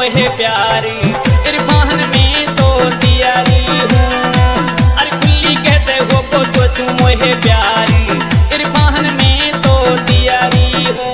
मोहे प्यारी, इरफान में तो तियारी हूँ। अरे खुली कहते हो तो सू मोहे प्यारी, इरफान में तो तियारी हूँ।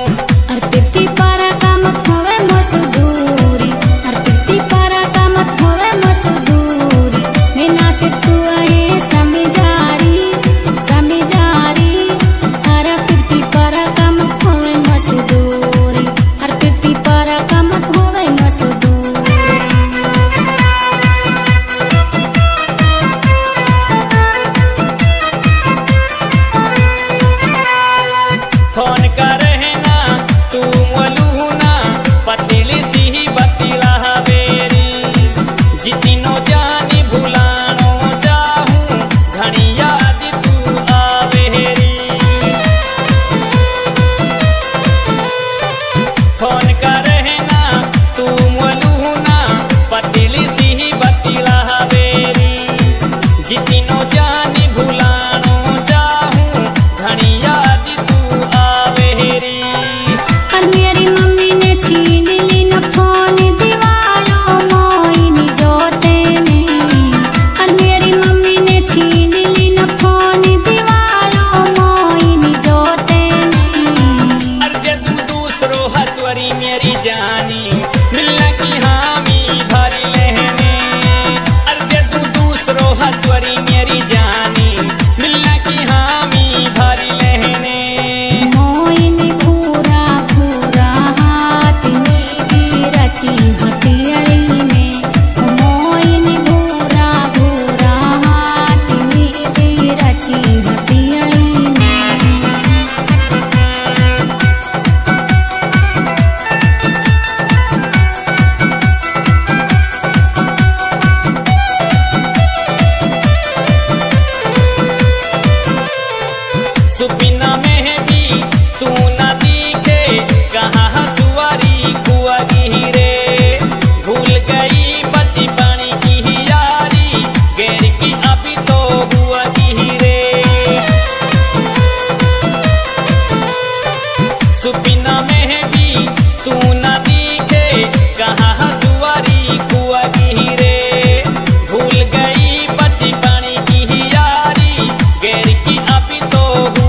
मेरी जानी मिलना की हामी भरी लहने, अर्घ्य तू दूसरो हसवरी मेरी जानी मिलना की हामी भरी लहने। मोइनी भूरा भूरा हाथ नीली रची हटियाई में, मोइनी भूरा भूरा हाथ नीली रची हटियाई में। सुपिना में भी तू न दिखे, कहाँ हसुआरी कुआरी रे। भूल गई बचपन की यारी, गैर की अभी तो हुआ की रे। सुपिना में भी तू न दिखे, कहाँ हसुआरी कुआरी रे। भूल गई बचपन की यारी, गैर की अभी तो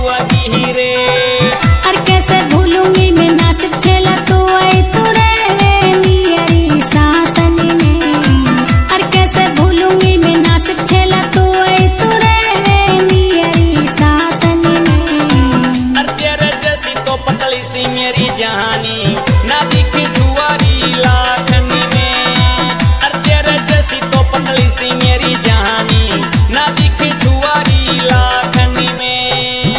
मेरी जहानी ना दिखे जुआरी लाखनी में। अर्घ्य जैसी तो पतली सी मेरी जहानी ना दिखे जुआरी लाखनी में।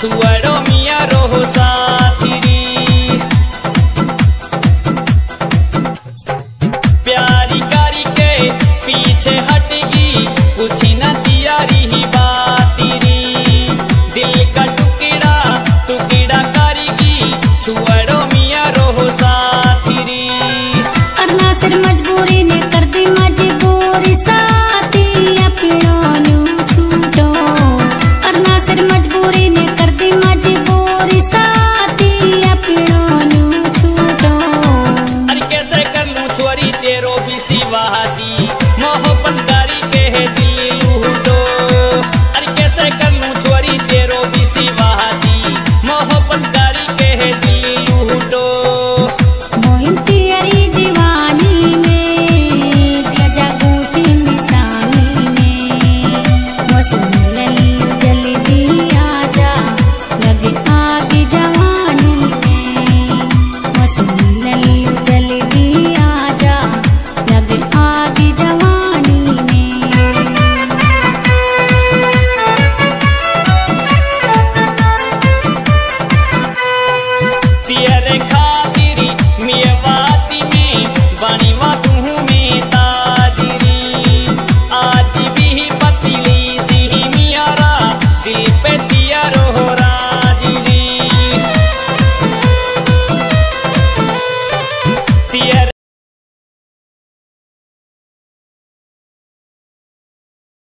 सुअरो मिया रोहो सा